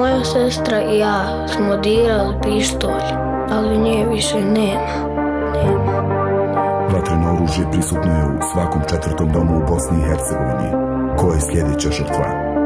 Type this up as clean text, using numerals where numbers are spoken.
Moja sestra i ja smo dirali pištolj, ali nje više nema. Vatreno oružje prisutno je u svakom četvrtom domu u Bosni i Hercegovini. Ko je sljedeća žrtva?